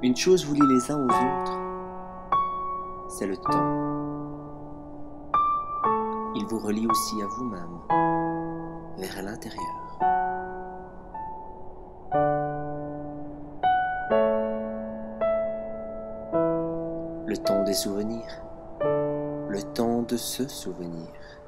Une chose vous lie les uns aux autres, c'est le temps. Il vous relie aussi à vous-même, vers l'intérieur. Le temps des souvenirs, le temps de se souvenir.